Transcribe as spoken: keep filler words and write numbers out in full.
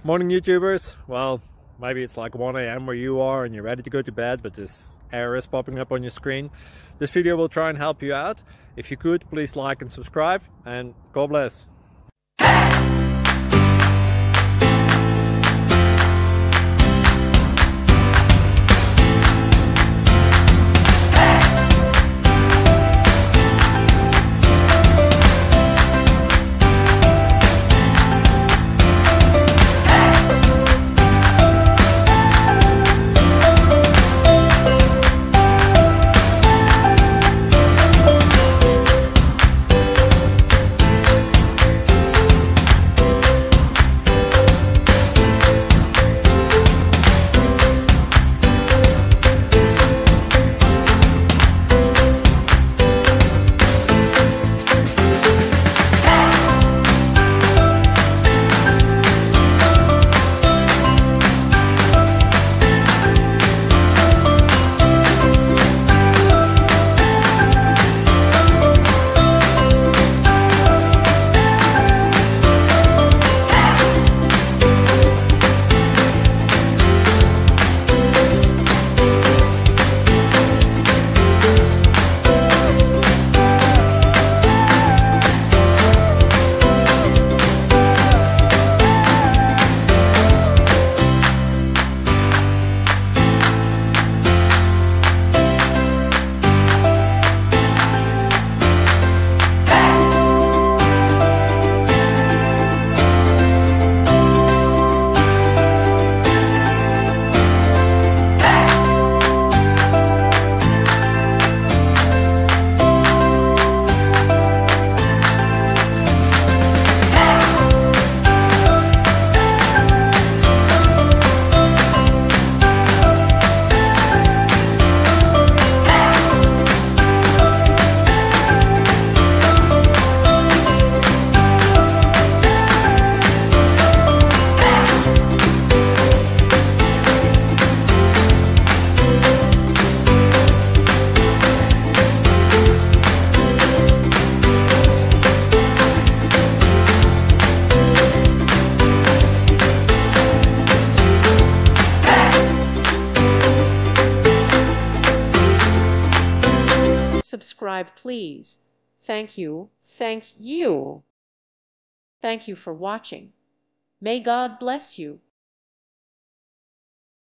Morning YouTubers. Well, maybe it's like one A M where you are and you're ready to go to bed, but this error is popping up on your screen. This video will try and help you out. If you could, please like and subscribe, and God bless. Subscribe, please. Thank you. Thank you. Thank you for watching. May God bless you.